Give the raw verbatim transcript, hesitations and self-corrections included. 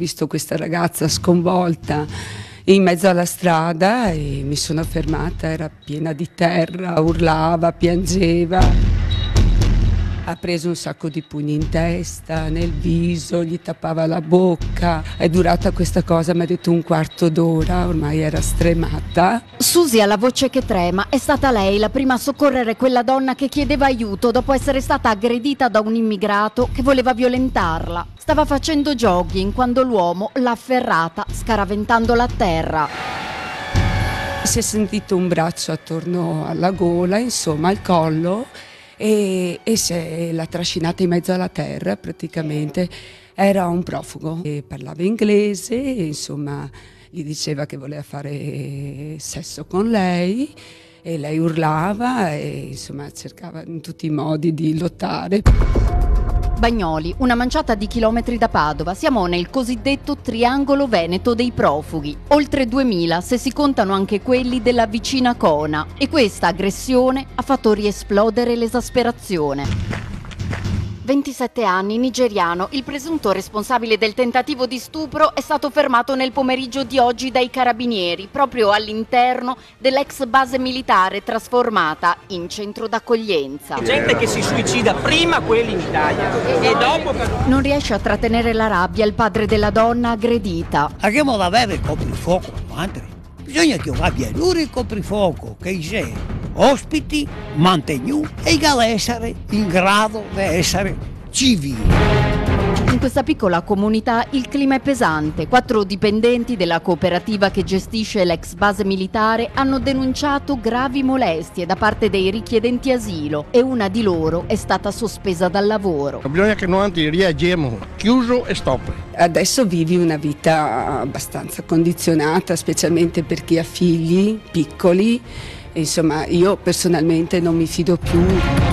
visto questa ragazza sconvolta in mezzo alla strada e mi sono fermata, era piena di terra, urlava, piangeva. Ha preso un sacco di pugni in testa, nel viso, gli tappava la bocca. È durata questa cosa, mi ha detto un quarto d'ora, ormai era stremata. Susi ha la voce che trema, è stata lei la prima a soccorrere quella donna che chiedeva aiuto dopo essere stata aggredita da un immigrato che voleva violentarla. Stava facendo jogging quando l'uomo l'ha afferrata, scaraventandola a terra. Si è sentito un braccio attorno alla gola, insomma al collo, e, e si è l'ha trascinata in mezzo alla terra praticamente. Era un profugo e parlava inglese, e, insomma gli diceva che voleva fare sesso con lei e lei urlava e insomma cercava in tutti i modi di lottare. Bagnoli, una manciata di chilometri da Padova, siamo nel cosiddetto triangolo veneto dei profughi, oltre duemila se si contano anche quelli della vicina Cona, e questa aggressione ha fatto riesplodere l'esasperazione. ventisette anni, nigeriano, il presunto responsabile del tentativo di stupro è stato fermato nel pomeriggio di oggi dai carabinieri, proprio all'interno dell'ex base militare trasformata in centro d'accoglienza. Gente che si suicida, prima quelli in Italia e dopo... Non riesce a trattenere la rabbia il padre della donna aggredita. Abbiamo da avere il coprifuoco, madre. Bisogna che io abbia lui il coprifuoco, che c'è ospiti, mantenuti e che essere in grado di essere civili. In questa piccola comunità il clima è pesante. Quattro dipendenti della cooperativa che gestisce l'ex base militare hanno denunciato gravi molestie da parte dei richiedenti asilo e una di loro è stata sospesa dal lavoro. Bisogna che noi reagiamo, chiuso e stop. Adesso vivi una vita abbastanza condizionata, specialmente per chi ha figli piccoli. Insomma, io personalmente non mi fido più.